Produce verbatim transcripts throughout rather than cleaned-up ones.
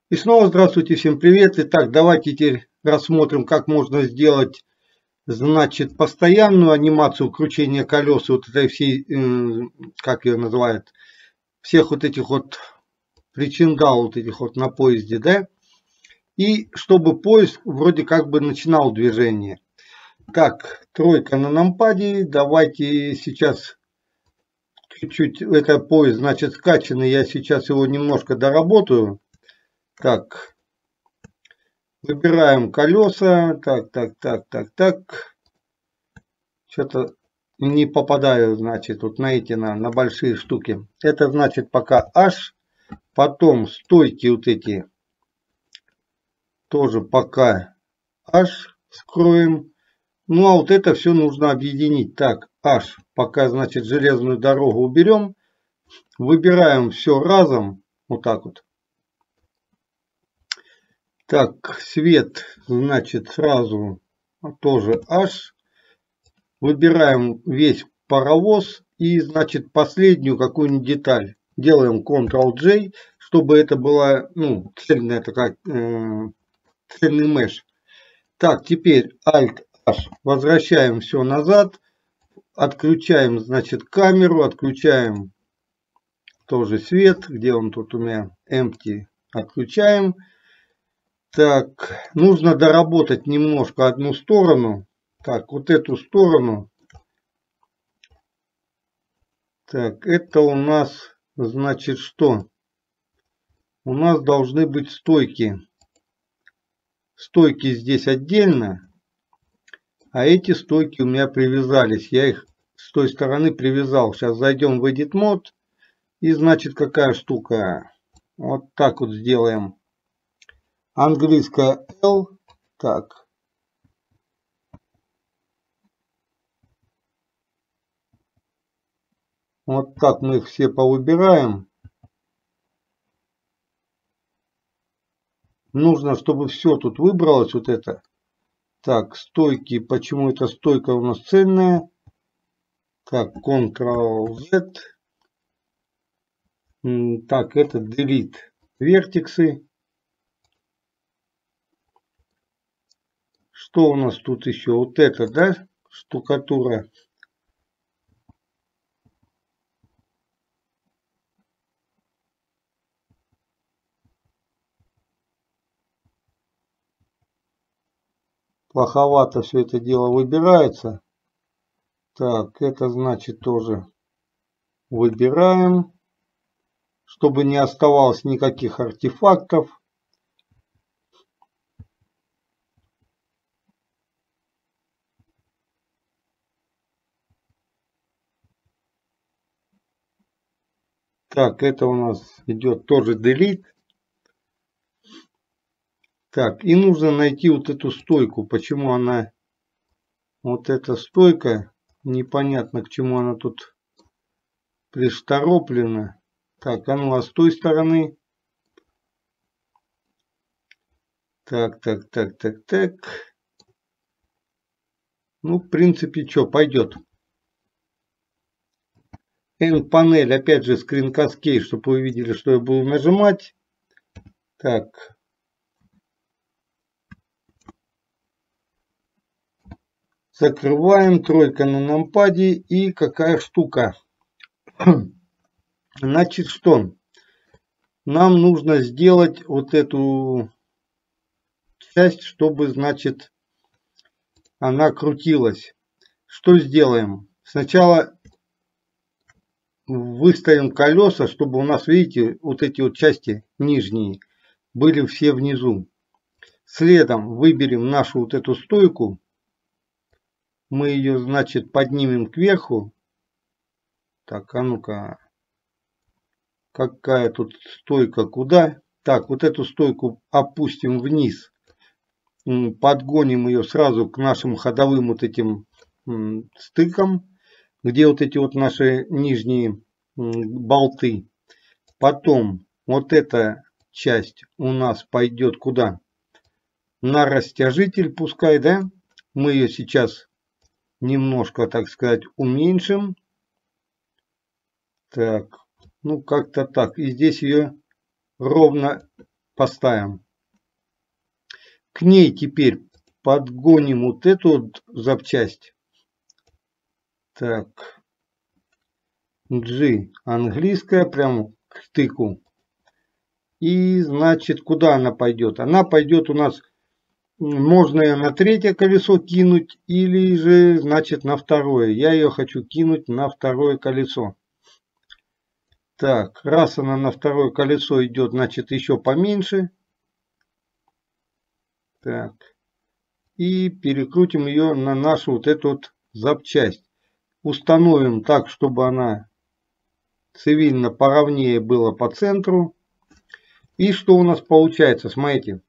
И снова здравствуйте, всем привет. Итак, давайте теперь рассмотрим, как можно сделать, значит, постоянную анимацию кручения колес вот этой всей, как ее называют, всех вот этих вот причиндал вот этих вот на поезде, да? И чтобы поезд вроде как бы начинал движение. Так, тройка на нампаде. Давайте сейчас чуть-чуть, это поезд, значит, скачанный. Я сейчас его немножко доработаю. Так, выбираем колеса. Так, так, так, так, так. Что-то не попадаю, значит, вот на эти, на, на большие штуки. Это значит пока H. Потом стойки вот эти тоже пока H скроем. Ну а вот это все нужно объединить. Так, H. Пока, значит, железную дорогу уберем. Выбираем все разом. Вот так вот. Так, свет, значит, сразу тоже H. Выбираем весь паровоз и, значит, последнюю какую-нибудь деталь. Делаем контрол джей, чтобы это была, ну, цельная такая, э, цельный меш. Так, теперь Alt-H. Возвращаем все назад. Отключаем, значит, камеру. Отключаем тоже свет. Где он тут у меня? Empty. Отключаем. Так, нужно доработать немножко одну сторону. Так, вот эту сторону. Так, это у нас, значит, что? У нас должны быть стойки. Стойки здесь отдельно. А эти стойки у меня привязались. Я их с той стороны привязал. Сейчас зайдем в Edit Mode. И, значит, какая штука. Вот так вот сделаем. Английская L. Так. Вот так мы их все повыбираем. Нужно, чтобы все тут выбралось. Вот это. Так, стойки. Почему эта стойка у нас цельная? Так, контрол зет. Так, это Delete вертексы. Что у нас тут еще? Вот это, да? Штукатура. Плоховато все это дело выбирается. Так, это значит тоже выбираем, чтобы не оставалось никаких артефактов. Так, это у нас идет тоже delete. Так, и нужно найти вот эту стойку. Почему она, вот эта стойка, непонятно к чему она тут приштороплена. Так, а ну а с той стороны. Так, так, так, так, так. Ну, в принципе, что, пойдет. N-панель, опять же, скринкаскейд, чтобы вы видели, что я буду нажимать. Так. Закрываем. Тройка на нампаде. И какая штука. Значит, что? Нам нужно сделать вот эту часть, чтобы, значит, она крутилась. Что сделаем? Сначала выставим колеса, чтобы у нас, видите, вот эти вот части нижние были все внизу. Следом выберем нашу вот эту стойку. Мы ее, значит, поднимем кверху. Так, а ну-ка. Какая тут стойка? Куда? Так, вот эту стойку опустим вниз. Подгоним ее сразу к нашим ходовым вот этим стыкам. Где вот эти вот наши нижние болты. Потом вот эта часть у нас пойдет куда? На растяжитель пускай, да? Мы ее сейчас немножко, так сказать, уменьшим. Так, ну как-то так. И здесь ее ровно поставим. К ней теперь подгоним вот эту вот запчасть. Так. G английская, прям к стыку. И значит, куда она пойдет? Она пойдет у нас, можно ее на третье колесо кинуть, или же, значит, на второе. Я ее хочу кинуть на второе колесо. Так, раз она на второе колесо идет, значит, еще поменьше. Так. И перекрутим ее на нашу вот эту вот запчасть. Установим так, чтобы она цивильно поровнее была по центру. И что у нас получается? Смотрите.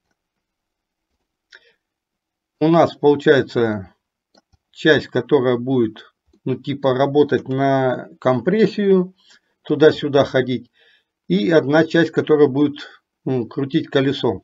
У нас получается часть, которая будет, ну, типа работать на компрессию, туда-сюда ходить. И одна часть, которая будет, ну, крутить колесо.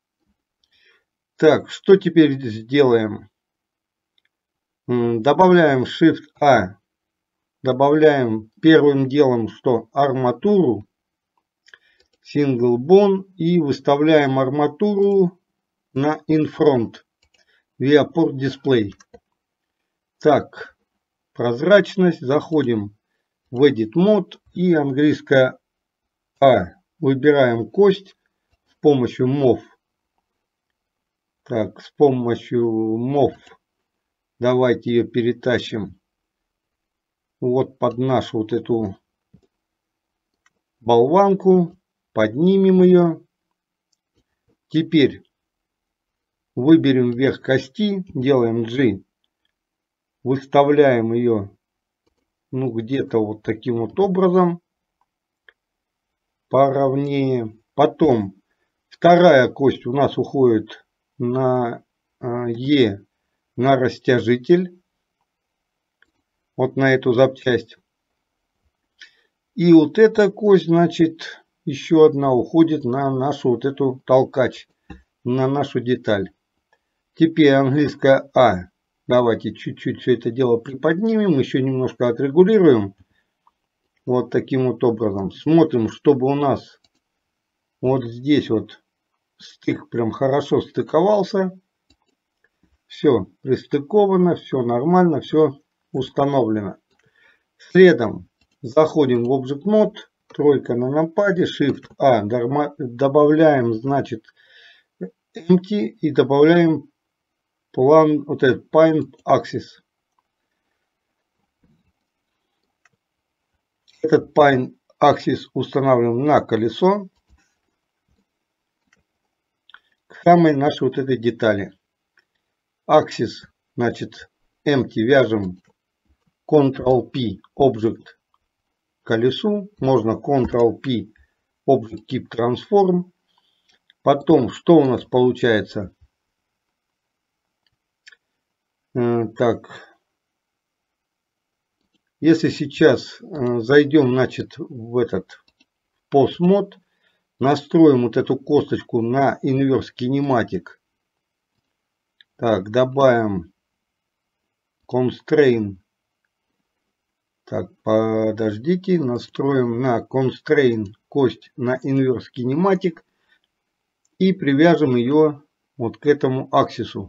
Так, что теперь сделаем? Добавляем Shift-A. Добавляем первым делом, что арматуру. Single Bone. И выставляем арматуру на In-Front. Viewport Display. Так, прозрачность. Заходим в Edit Mode. И английская А. Выбираем кость с помощью Move. Так, с помощью Move. Давайте ее перетащим вот под нашу вот эту болванку. Поднимем ее. Теперь выберем верх кости. Делаем G. Выставляем ее, ну, где-то вот таким вот образом. Поровнее. Потом вторая кость у нас уходит на E, на растяжитель. Вот на эту запчасть. И вот эта кость, значит, еще одна уходит на нашу вот эту толкач, на нашу деталь. Теперь английская А. Давайте чуть-чуть все это дело приподнимем, еще немножко отрегулируем. Вот таким вот образом. Смотрим, чтобы у нас вот здесь вот стык прям хорошо стыковался. Все пристыковано, все нормально, все установлено. Следом заходим в Object Mode, тройка на нампаде, Shift-A, добавляем, значит, Empty и добавляем план, вот этот Point Axis. Этот Point Axis устанавливаем на колесо к самой нашей вот этой детали. Axis, значит, Empty вяжем Ctrl-P Object колесу, можно Ctrl-P Object Keep Transform. Потом, что у нас получается? Так, если сейчас зайдем, значит, в этот Pose Mode, настроим вот эту косточку на Inverse Kinematic. Так, добавим Constraint. Так, подождите, настроим на Constraint кость на Inverse Kinematic и привяжем ее вот к этому аксису,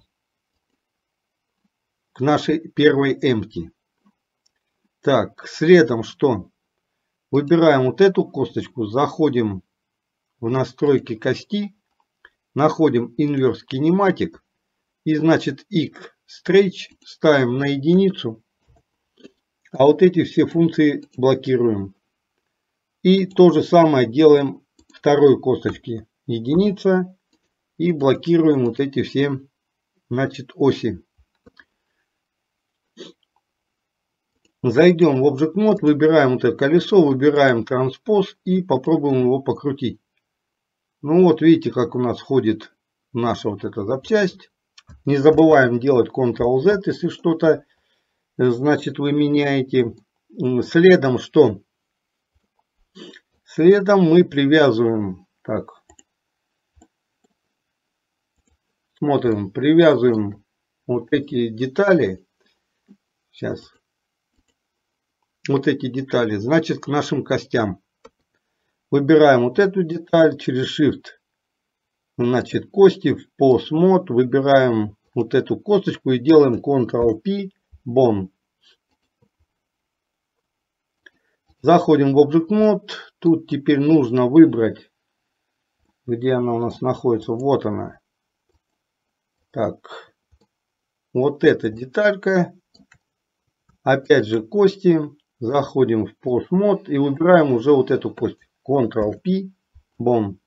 к нашей первой Empty. Так, следом что? Выбираем вот эту косточку, заходим в настройки кости, находим Inverse Kinematic и, значит, X Stretch ставим на единицу, а вот эти все функции блокируем. И то же самое делаем второй косточки, единица, и блокируем вот эти все, значит, оси. Зайдем в Object Mode, выбираем вот это колесо, выбираем Transpose и попробуем его покрутить. Ну вот, видите, как у нас ходит наша вот эта запчасть. Не забываем делать Ctrl-Z, если что-то, значит, вы меняете. Следом что? Следом мы привязываем, так, смотрим, привязываем вот эти детали. Сейчас. Вот эти детали, значит, к нашим костям. Выбираем вот эту деталь, через Shift значит, кости в Pose Mode. Выбираем вот эту косточку и делаем контрол пи, Bone. Заходим в Object Mode. Тут теперь нужно выбрать, где она у нас находится. Вот она. Так. Вот эта деталька. Опять же кости. Заходим в Pose Mode и выбираем уже вот эту кость. контрол пи, Bone.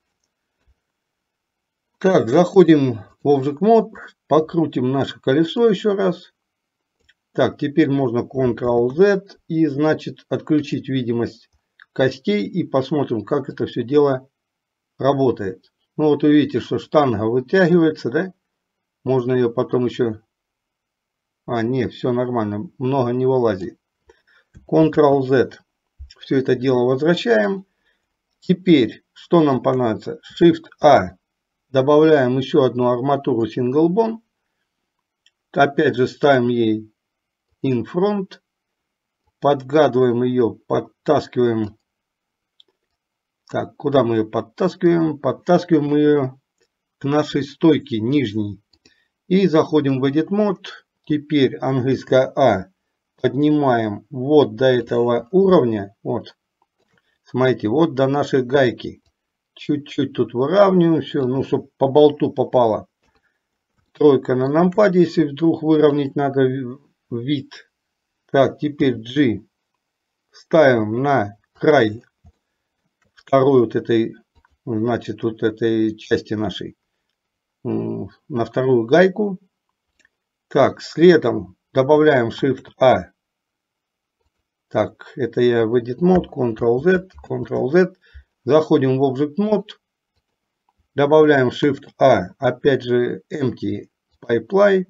Так, заходим в Object Mode. Покрутим наше колесо еще раз. Так, теперь можно контрол зет и, значит, отключить видимость костей и посмотрим, как это все дело работает. Ну вот увидите, что штанга вытягивается, да? Можно ее потом еще... А, нет, все нормально, много не вылазит. контрол зет. Все это дело возвращаем. Теперь, что нам понадобится? шифт а. Добавляем еще одну арматуру Single Bone. Опять же ставим ей in front, подгадываем ее, подтаскиваем. Так, куда мы ее подтаскиваем? Подтаскиваем ее к нашей стойке нижней. И заходим в Edit Mode. Теперь английское А поднимаем вот до этого уровня. Вот, смотрите, вот до нашей гайки. Чуть-чуть тут выравниваем все, ну, чтобы по болту попало. Тройка на нампаде, если вдруг выровнять надо вид. Так, теперь G ставим на край второй вот этой, значит, вот этой части нашей, на вторую гайку. Так, следом добавляем шифт а. Так, это я в Edit Mode, контрол зет, контрол зет. Заходим в Object Mode, добавляем шифт а, опять же Empty Pipeline.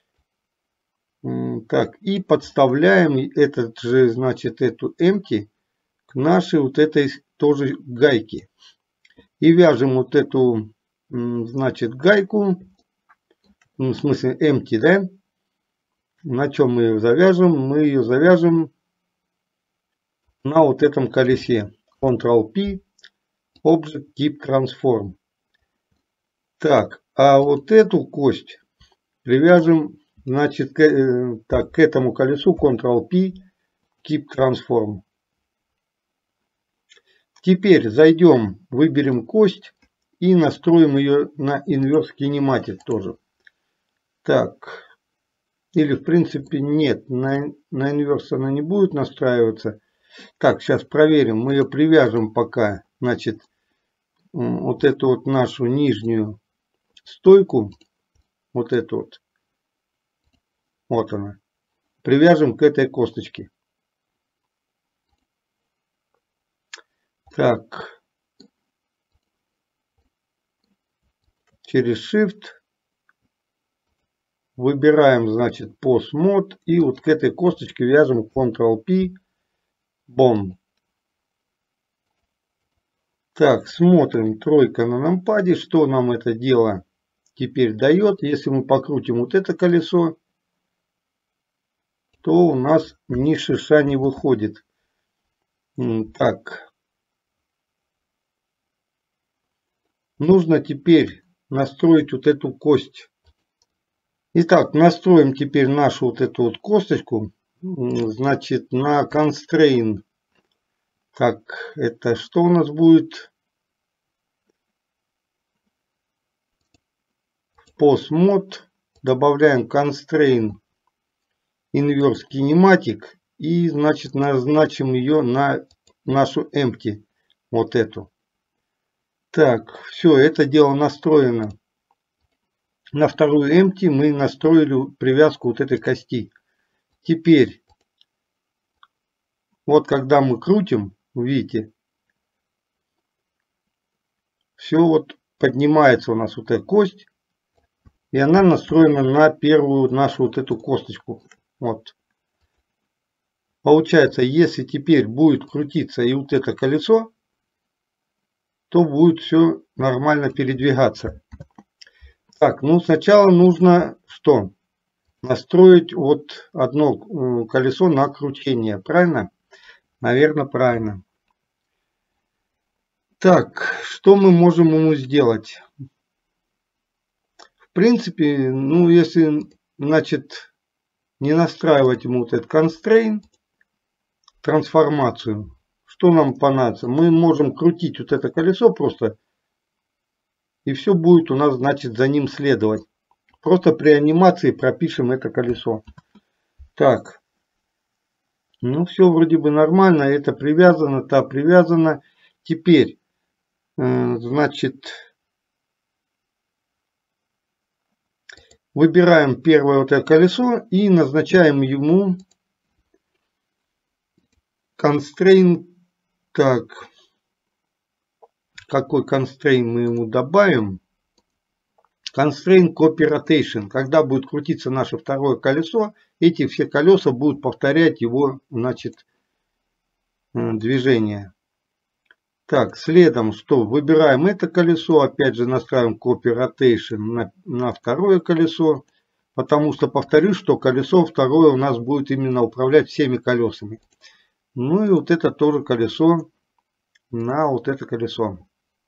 Так, и подставляем этот же, значит, эту empty к нашей вот этой тоже гайке. И вяжем вот эту, значит, гайку, в смысле empty, да? На чем мы ее завяжем? Мы ее завяжем на вот этом колесе. контрол пи, Object Tip Transform. Так, а вот эту кость привяжем, значит, к, так, к этому колесу контрол пи, Keep Transform. Теперь зайдем, выберем кость и настроим ее на Inverse Kinematic тоже. Так, или в принципе нет, на, на Inverse она не будет настраиваться. Так, сейчас проверим, мы ее привяжем пока, значит, вот эту вот нашу нижнюю стойку, вот эту вот, вот она, привяжем к этой косточке. Так, через Shift выбираем, значит, Pose Mode и вот к этой косточке вяжем контрол пи, Bone. Так, смотрим, тройка на нампаде, что нам это дело теперь дает. Если мы покрутим вот это колесо, то у нас ни шиша не выходит. Так. Нужно теперь настроить вот эту кость. Итак, настроим теперь нашу вот эту вот косточку. Значит, на Constraint. Так, это что у нас будет? В Pose Mode добавляем Constraint Inverse Kinematic. И, значит, назначим ее на нашу Empty. Вот эту. Так, все, это дело настроено. На вторую empty мы настроили привязку вот этой кости. Теперь, вот когда мы крутим, видите, все вот поднимается у нас вот эта кость. И она настроена на первую нашу вот эту косточку. Вот. Получается, если теперь будет крутиться и вот это колесо, то будет все нормально передвигаться. Так, ну сначала нужно что? Настроить вот одно колесо на крутение. Правильно? Наверное, правильно. Так, что мы можем ему сделать? В принципе, ну если, значит, не настраивать ему вот этот constraint, трансформацию, что нам понадобится? Мы можем крутить вот это колесо просто, и все будет у нас, значит, за ним следовать. Просто при анимации пропишем это колесо. Так. Ну, все вроде бы нормально. Это привязано, та привязано. Теперь, э, значит, выбираем первое вот это колесо и назначаем ему constraint. Так, какой constraint мы ему добавим? Constraint copy rotation. Когда будет крутиться наше второе колесо, эти все колеса будут повторять его, значит, движение. Так, следом что? Выбираем это колесо, опять же настраиваем copy rotation на, на второе колесо, потому что повторюсь, что колесо второе у нас будет именно управлять всеми колесами. Ну и вот это тоже колесо на вот это колесо.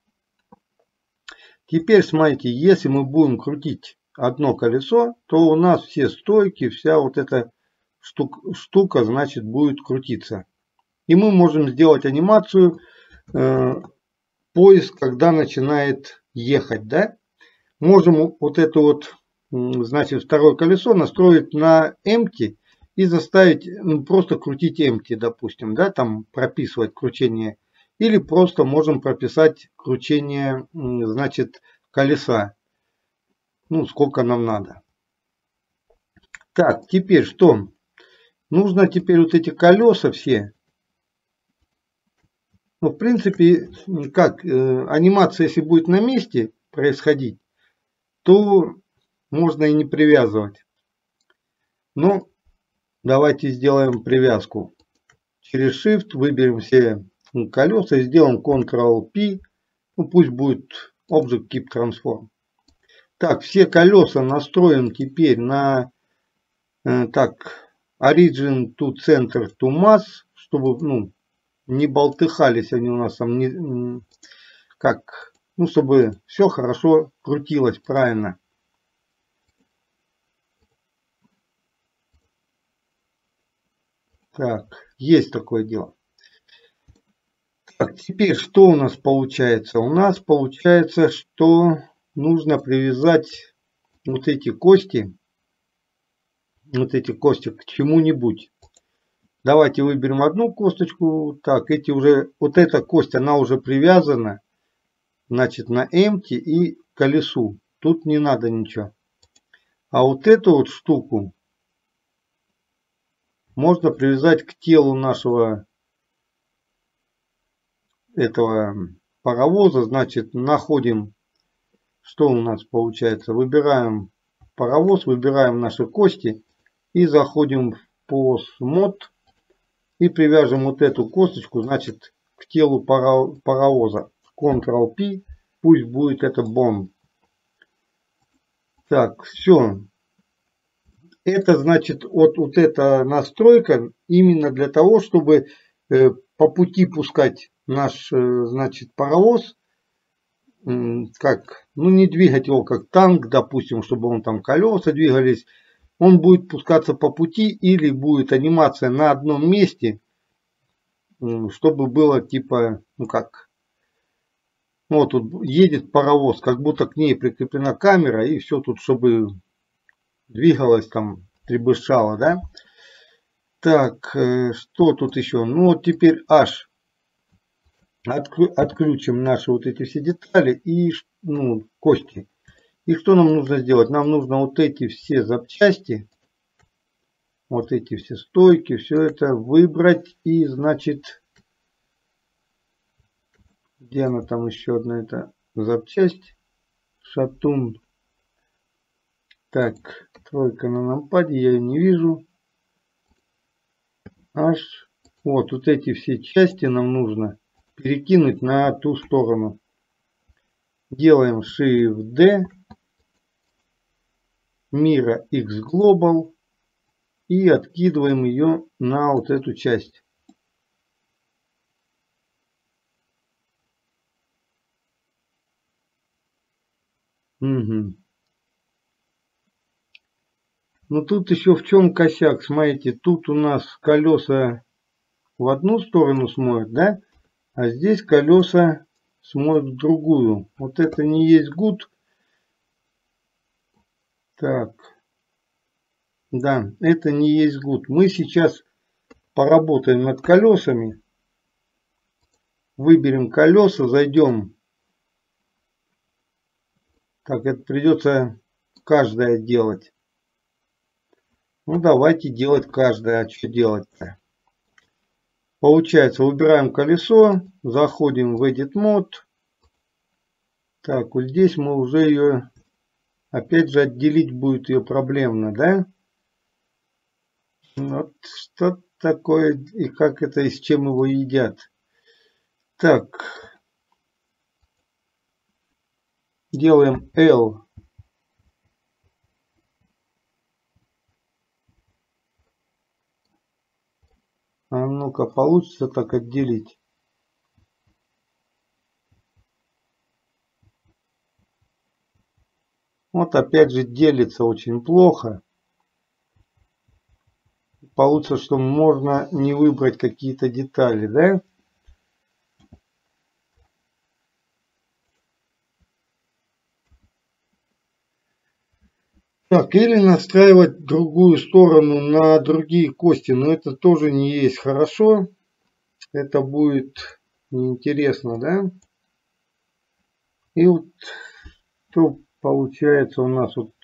Теперь смотрите, если мы будем крутить одно колесо, то у нас все стойки, вся вот эта штука, штука значит, будет крутиться. И мы можем сделать анимацию э, поезд, когда начинает ехать, да? Можем вот это вот, значит, второе колесо настроить на empty и заставить, ну, просто крутить empty, допустим, да, там прописывать кручение. Или просто можем прописать кручение, значит, колеса. Ну, сколько нам надо. Так, теперь что? Нужно теперь вот эти колеса все. Ну, в принципе, как э, анимация, если будет на месте происходить, то можно и не привязывать. Но давайте сделаем привязку. Через Shift выберем все колеса и сделаем контрол пи. Ну, пусть будет Object Keep Transform. Так, все колеса настроим теперь на э, так, Origin to Center to Mass, чтобы, ну, не болтыхались они у нас там, не, как, ну, чтобы все хорошо крутилось правильно. Так, есть такое дело. Так, теперь что у нас получается? У нас получается, что нужно привязать вот эти кости, вот эти кости к чему-нибудь. Давайте выберем одну косточку. Так, эти уже, вот эта кость, она уже привязана, значит, на empty и колесу. Тут не надо ничего. А вот эту вот штуку можно привязать к телу нашего этого паровоза. Значит, находим, что у нас получается. Выбираем паровоз, выбираем наши кости и заходим в посмод и привяжем вот эту косточку, значит, к телу паровоза. контрол пи, пусть будет это bone. Так, все. Это значит, вот, вот эта настройка именно для того, чтобы э, по пути пускать наш, э, значит, паровоз, э, как, ну не двигать его как танк, допустим, чтобы он там колеса двигались. Он будет пускаться по пути или будет анимация на одном месте, э, чтобы было типа, ну как, ну вот тут едет паровоз, как будто к ней прикреплена камера и все тут, чтобы двигалось там, требышало, да? Так, что тут еще? Ну вот теперь H. Отключим наши вот эти все детали и, ну, кости. И что нам нужно сделать? Нам нужно вот эти все запчасти, вот эти все стойки, все это выбрать и, значит, где она там еще одна эта запчасть? Шатун. Так, тройка на нампаде, я ее не вижу. Аж, вот, вот эти все части нам нужно перекинуть на ту сторону. Делаем Shift-D, Mira X Global и откидываем ее на вот эту часть. Угу. Но тут еще в чем косяк. Смотрите, тут у нас колеса в одну сторону смоют, да? А здесь колеса смоют в другую. Вот это не есть гуд. Так. Да, это не есть гуд. Мы сейчас поработаем над колесами. Выберем колеса, зайдем. Так, это придется каждое делать. Ну, давайте делать каждое. А что делать-то? Получается, выбираем колесо, заходим в Edit Mode. Так, вот здесь мы уже ее, опять же, отделить будет ее проблемно, да? Вот что такое и как это, и с чем его едят. Так, делаем L. А ну-ка, получится так отделить. Вот опять же делится очень плохо. Получится, что можно не выбрать какие-то детали, да? Так, или настраивать другую сторону на другие кости, но это тоже не есть хорошо. Это будет неинтересно, да? И вот что получается у нас вот.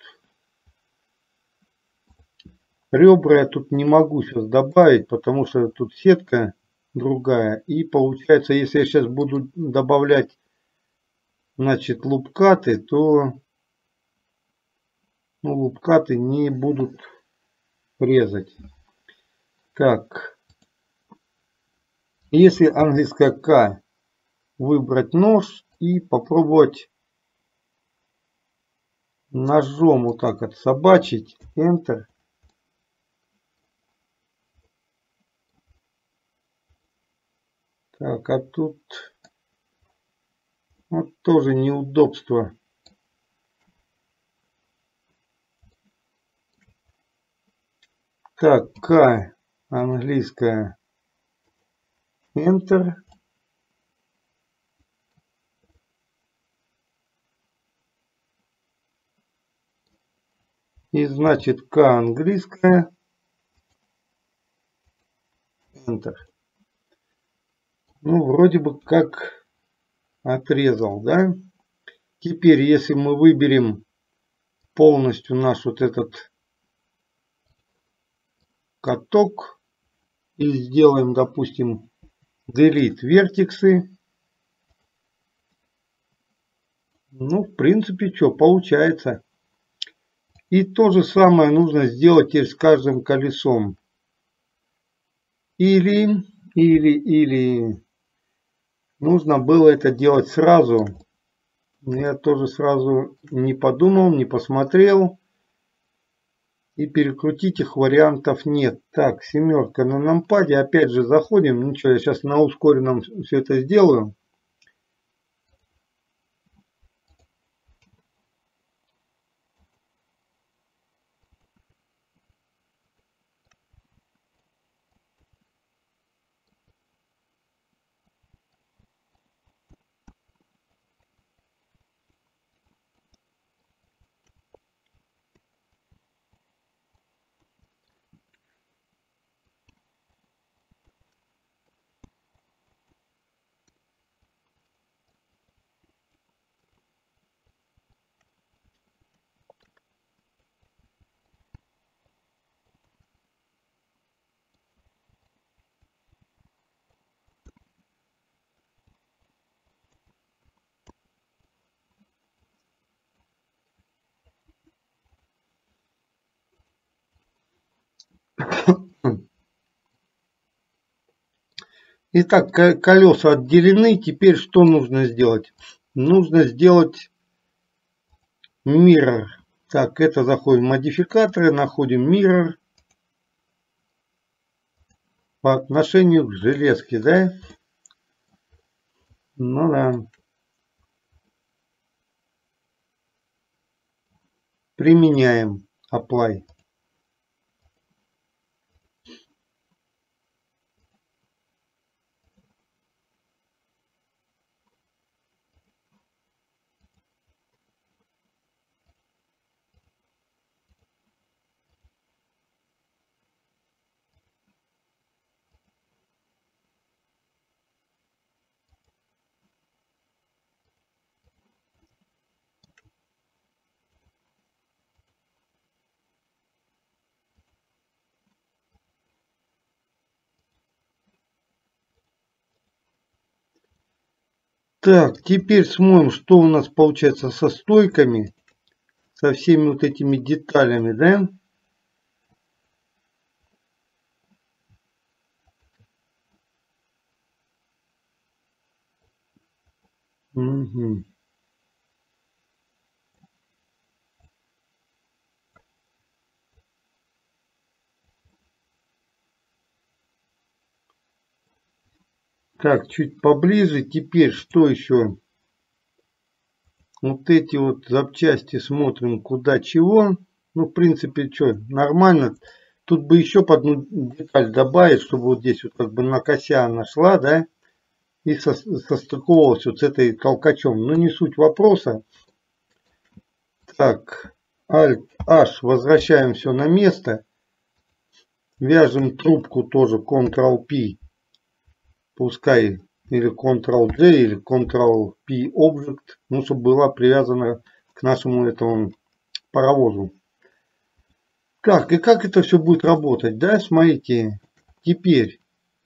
Ребра я тут не могу сейчас добавить, потому что тут сетка другая. И получается, если я сейчас буду добавлять, значит, лупкаты, то ну, лупкаты не будут резать. Так. Если английская К, выбрать нож и попробовать ножом вот так отсобачить. Enter. Так, а тут вот тоже неудобство. Так, К, английская, Enter. И значит К английская, Enter. Ну, вроде бы как отрезал, да? Теперь, если мы выберем полностью наш вот этот каток и сделаем, допустим, delete вертексы, ну, в принципе, что, получается. И то же самое нужно сделать теперь с каждым колесом. Или, или, или нужно было это делать сразу. Я тоже сразу не подумал, не посмотрел. И перекрутить их вариантов нет. Так, семерка на нампаде. Опять же заходим. Ничего, я сейчас на ускоренном все это сделаю. Итак, колеса отделены. Теперь что нужно сделать? Нужно сделать mirror. Так, это заходим в модификаторы, находим mirror по отношению к железке, да? Ну да. Применяем apply. Так, теперь смотрим, что у нас получается со стойками, со всеми вот этими деталями, да? Угу. Так, чуть поближе. Теперь что еще? Вот эти вот запчасти смотрим куда чего. Ну, в принципе, что, нормально. Тут бы еще по одну деталь добавить, чтобы вот здесь вот как бы на косе она шла, да? И со, состыковалась вот с этой толкачом. Но не суть вопроса. Так, Alt-H, возвращаем все на место. Вяжем трубку тоже контрол-P. Пускай или контрол-J, или контрол-P Object. Ну, чтобы была привязана к нашему этому паровозу. Так, и как это все будет работать? Да, смотрите. Теперь,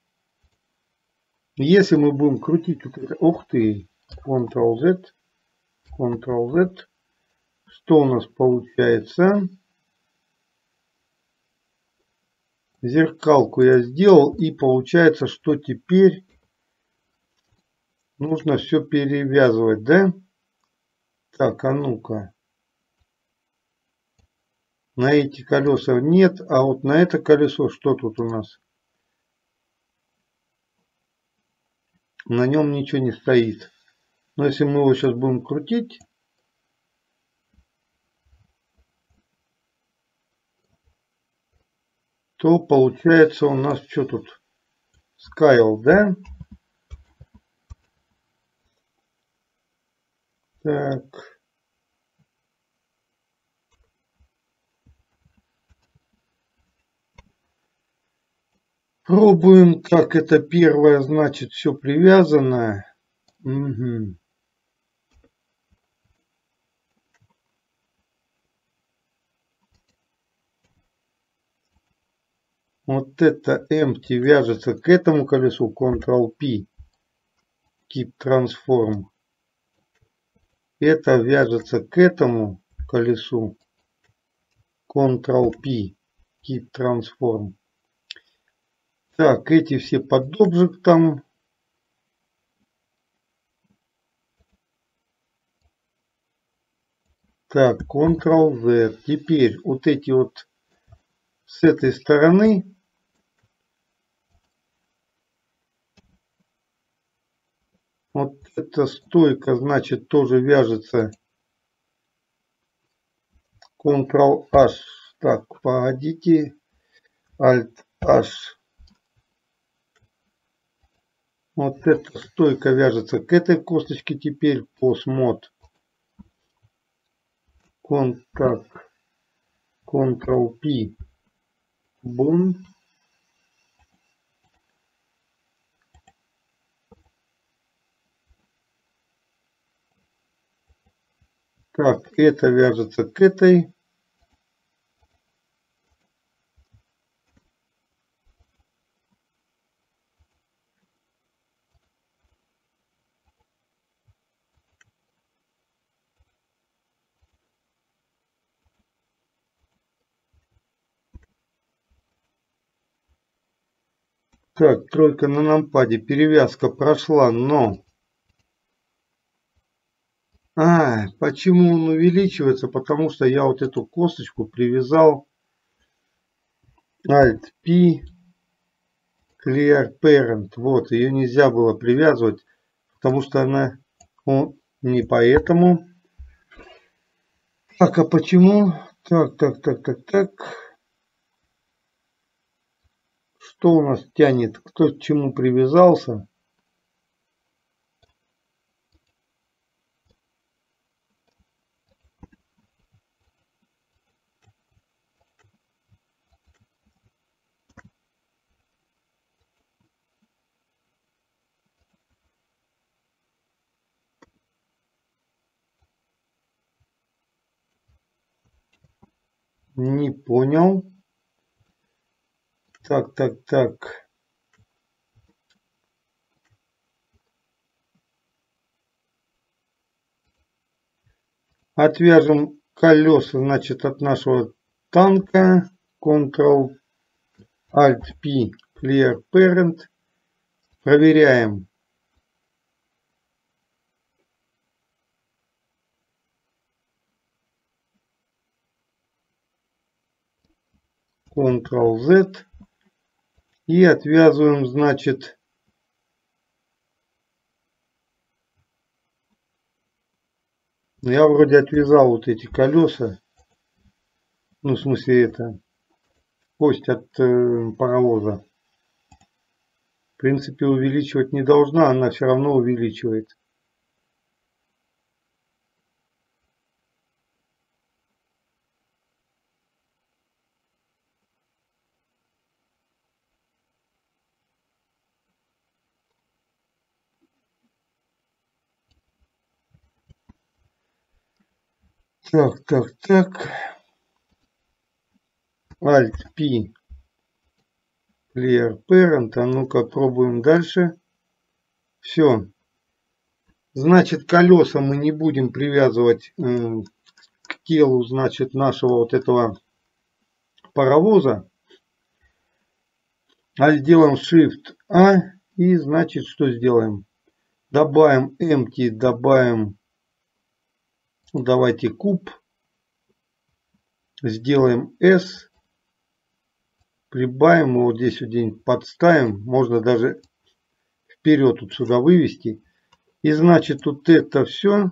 если мы будем крутить вот это, ух ты, контрол-Z, контрол-Z, что у нас получается? Зеркалку я сделал, и получается, что теперь нужно все перевязывать, да? Так, а ну-ка. На эти колеса нет, а вот на это колесо что тут у нас? На нем ничего не стоит. Но если мы его сейчас будем крутить, то получается у нас что тут? Скайл, да? Так. Пробуем, как это первое, значит, все привязано. Угу. Вот это empty вяжется к этому колесу, контрол-P, keep transform. Это вяжется к этому колесу, контрол-P, keep transform. Так, эти все под объектом. Так, контрол-Z. Теперь вот эти вот с этой стороны. Вот эта стойка, значит, тоже вяжется. контрол-H. Так, погодите. Alt-H. Вот эта стойка вяжется к этой косточке теперь. Постмод. Контакт. контрол-P. Бум. Так, это вяжется к этой. Так, тройка на нампаде. Перевязка прошла, но... А, почему он увеличивается? Потому что я вот эту косточку привязал. Alt-P. Clear Parent. Вот, ее нельзя было привязывать, потому что она... О, не поэтому. Так, а почему? Так, так, так, так, так. Что у нас тянет? Кто к чему привязался? Не понял. Так, так, так. Отвяжем колеса, значит, от нашего танка. контрол альт пи, Clear Parent. Проверяем. контрол зет. И отвязываем, значит, я вроде отвязал вот эти колеса. Ну, в смысле, это кость от э, паровоза. В принципе, увеличивать не должна, она все равно увеличивает. Так, так, так. альт пи, Clear Parent. А ну-ка, пробуем дальше. Все. Значит, колеса мы не будем привязывать э, к телу, значит, нашего вот этого паровоза. А сделаем Shift A. И, значит, что сделаем? Добавим empty, добавим, ну, давайте куб. Сделаем S. Прибавим его здесь вот где-нибудь подставим. Можно даже вперед тут сюда вывести. И значит, тут это все.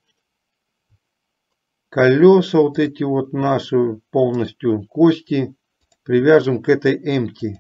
Колеса вот эти вот наши полностью кости привяжем к этой empty.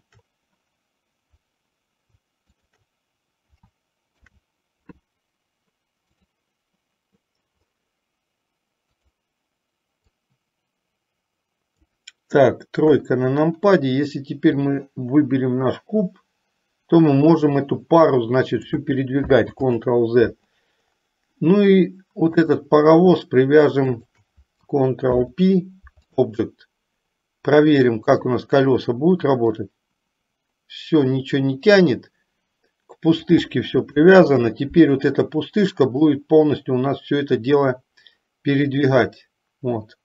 Так, тройка на нампаде. Если теперь мы выберем наш куб, то мы можем эту пару, значит, всю передвигать. контрол зет. Ну и вот этот паровоз привяжем контрол пи, Object. Проверим, как у нас колеса будут работать. Все, ничего не тянет. К пустышке все привязано. Теперь вот эта пустышка будет полностью у нас все это дело передвигать. Вот.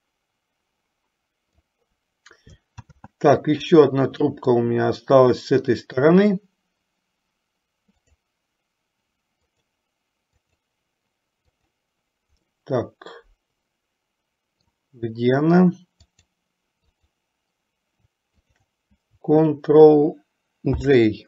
Так, еще одна трубка у меня осталась с этой стороны. Так, где она? контрол джей.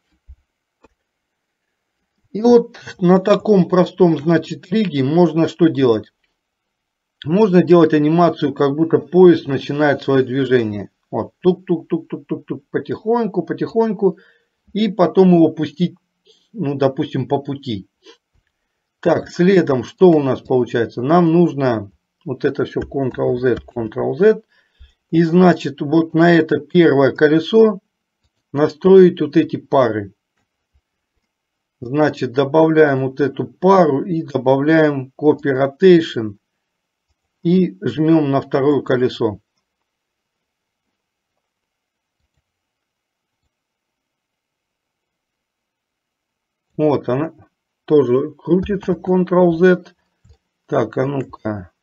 И вот на таком простом, значит, риге можно что делать? Можно делать анимацию, как будто поезд начинает свое движение. Вот, тук-тук-тук-тук-тук-тук, потихоньку, потихоньку. И потом его пустить, ну, допустим, по пути. Так, следом, что у нас получается? Нам нужно вот это все контрол зет, контрол зет. И значит, вот на это первое колесо настроить вот эти пары. Значит, добавляем вот эту пару и добавляем Copy Rotation. И жмем на второе колесо. Вот она тоже крутится, контрол зет. Так, а ну-ка.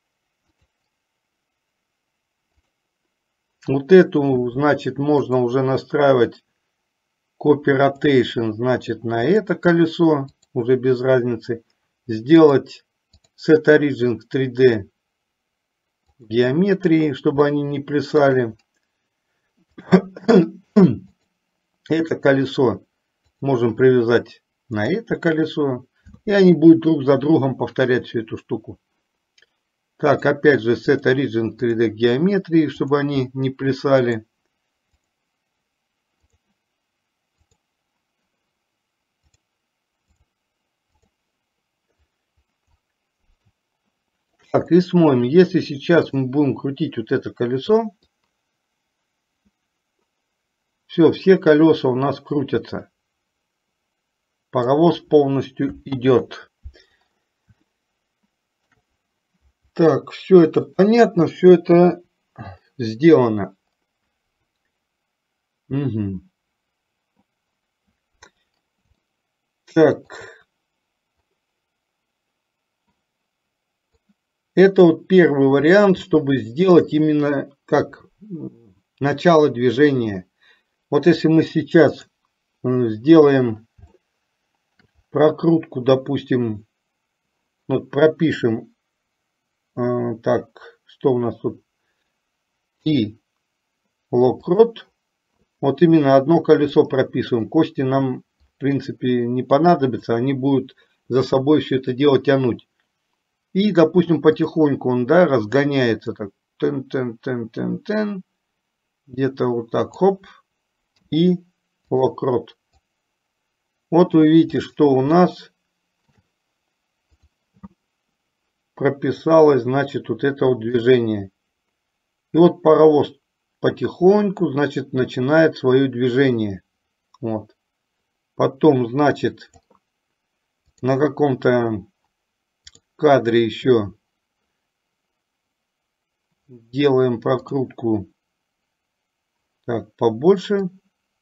Вот эту, значит, можно уже настраивать Copy Rotation, значит, на это колесо, уже без разницы. Сделать Set Origin к три дэ геометрии, чтобы они не плясали. Это колесо можем привязать на это колесо. И они будут друг за другом повторять всю эту штуку. Так, опять же, Set Origin три дэ геометрии, чтобы они не плясали. Так, и смотрим, если сейчас мы будем крутить вот это колесо, все, все колеса у нас крутятся. Паровоз полностью идет. Так, все это понятно, все это сделано. Угу. Так. Это вот первый вариант, чтобы сделать именно как начало движения. Вот если мы сейчас сделаем прокрутку, допустим, вот пропишем, э, так, что у нас тут, и локрот, вот именно одно колесо прописываем. Кости нам, в принципе, не понадобятся, они будут за собой все это дело тянуть. И, допустим, потихоньку он, да, разгоняется так, тен-тен-тен-тен-тен, где-то вот так, хоп, и локрот. Вот вы видите, что у нас прописалось, значит, вот это вот движение. И вот паровоз потихоньку, значит, начинает свое движение. Вот. Потом, значит, на каком-то кадре еще делаем прокрутку так побольше.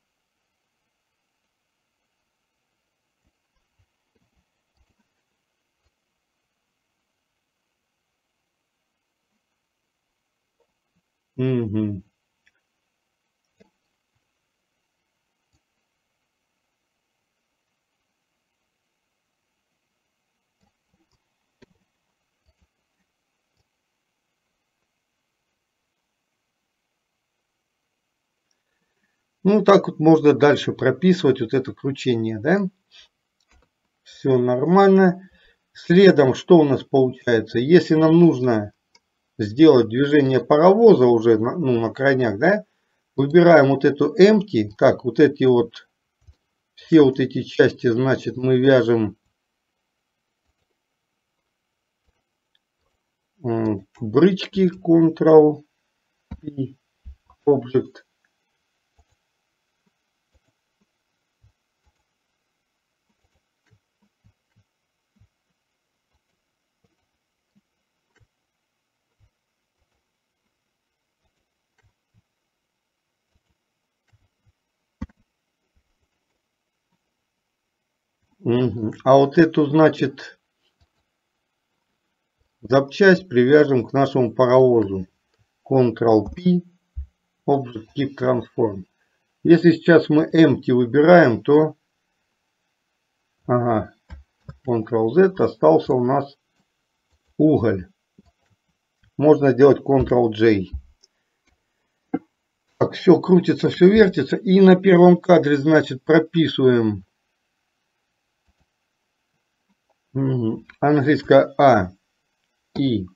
Угу. Ну, так вот можно дальше прописывать вот это кручение, да? Все нормально. Следом, что у нас получается? Если нам нужно сделать движение паровоза уже на, ну, на крайнях, да? Выбираем вот эту empty, как вот эти вот, все вот эти части, значит, мы вяжем брычки, Ctrl и Object. Угу. А вот эту, значит, запчасть привяжем к нашему паровозу. Ctrl-P, Object Keep Transform. Если сейчас мы Empty выбираем, то ага, Ctrl-Z, остался у нас уголь. Можно сделать Ctrl-J. Так, все крутится, все вертится. И на первом кадре, значит, прописываем угу, английское А и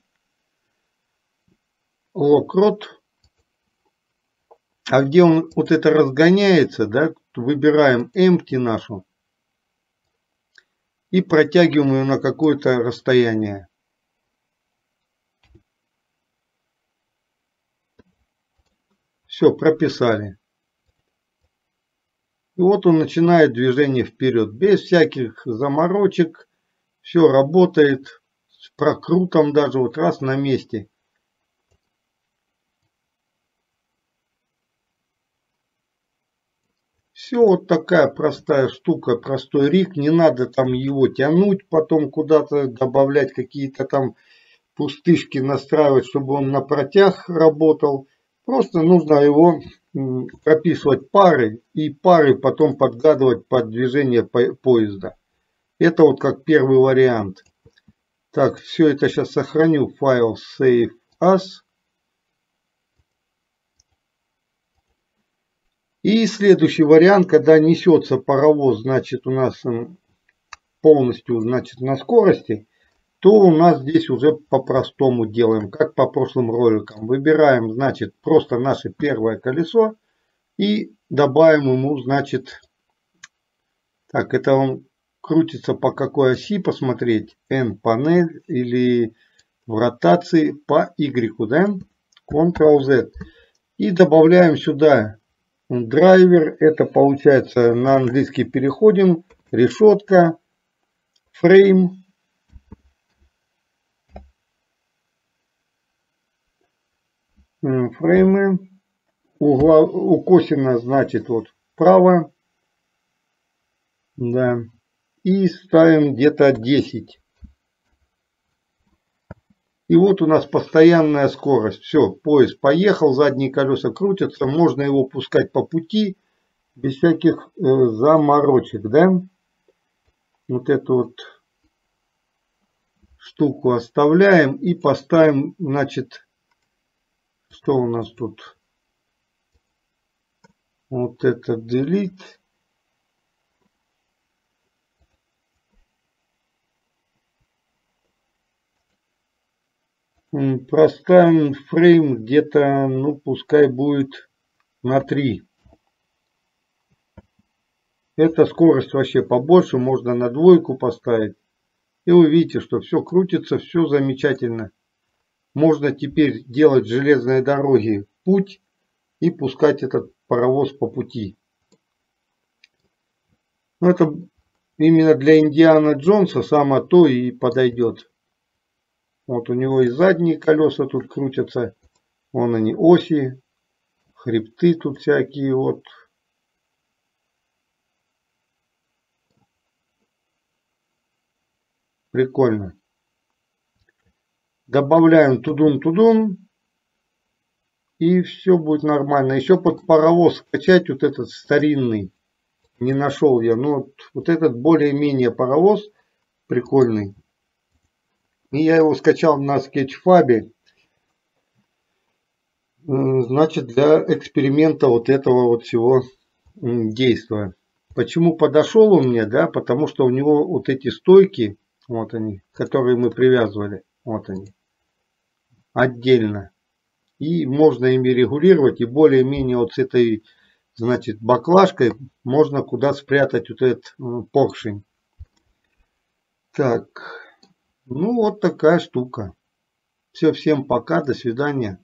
локрот. А где он вот это разгоняется, да, выбираем empty нашу и протягиваем ее на какое-то расстояние. Все, прописали. И вот он начинает движение вперед. Без всяких заморочек. Все работает. С прокрутом даже вот раз на месте. Все, вот такая простая штука, простой риг. Не надо там его тянуть, потом куда-то добавлять какие-то там пустышки, настраивать, чтобы он на протяг работал. Просто нужно его прописывать пары и пары потом подгадывать под движение поезда. Это вот как первый вариант. Так, все это сейчас сохраню. Файл Save As. И следующий вариант, когда несется паровоз, значит, у нас полностью, значит, на скорости, то у нас здесь уже по-простому делаем, как по прошлым роликам. Выбираем, значит, просто наше первое колесо и добавим ему, значит, так, это он крутится по какой оси посмотреть, N-панель или в ротации по Y, да, Ctrl-Z. И добавляем сюда драйвер, это получается на английский переходим, решетка, фрейм. Фреймы. Угла, у косина, значит, вот вправо. Да. И ставим где-то десять. И вот у нас постоянная скорость. Все, поезд поехал, задние колеса крутятся. Можно его пускать по пути без всяких э, заморочек, да? Вот эту вот штуку оставляем и поставим, значит, что у нас тут? Вот это delete. Проставим фрейм где-то, ну, пускай будет на три. Эта скорость вообще побольше, можно на двойку поставить. И вы видите, что все крутится, все замечательно. Можно теперь делать железные дороги путь и пускать этот паровоз по пути. Но это именно для Индиана Джонса самое то и подойдет. Вот у него и задние колеса тут крутятся. Вон они, оси, хребты тут всякие вот. Прикольно. Добавляем тудун-тудун. И все будет нормально. Еще под паровоз скачать вот этот старинный. Не нашел я. Но вот, вот этот более-менее паровоз прикольный. И я его скачал на скетчфабе. Значит, для эксперимента вот этого вот всего действия. Почему подошел он мне, да? Потому что у него вот эти стойки, вот они, которые мы привязывали, вот они, отдельно. И можно ими регулировать, и более-менее вот с этой, значит, баклажкой можно куда спрятать вот этот поршень. Так, ну вот такая штука. Все, всем пока, до свидания.